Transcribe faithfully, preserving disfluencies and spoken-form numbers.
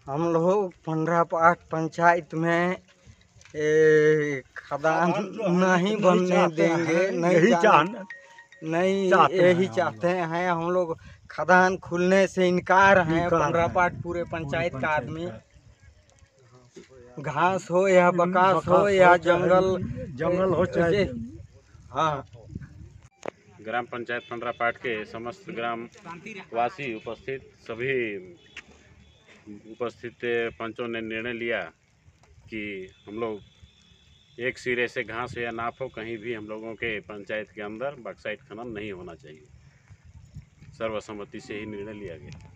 हम लोग पंद्रह पाठ पंचायत में ए, खदान नहीं बनने देंगे, नहीं चाहते नहीं यही चाहते हैं हम लोग। खदान खुलने से इनकार हैं पंद्रह पाठ पूरे पंचायत का आदमी। घास हो या बकास हो या जंगल जंगल हो चाहे हाँ। ग्राम पंचायत पंद्रह पाठ के समस्त ग्राम वासी उपस्थित सभी उपस्थित पंचों ने निर्णय लिया कि हम लोग एक सिरे से घास या नाप हो कहीं भी हम लोगों के पंचायत के अंदर बॉक्साइट खनन नहीं होना चाहिए। सर्वसम्मति से ही निर्णय लिया गया।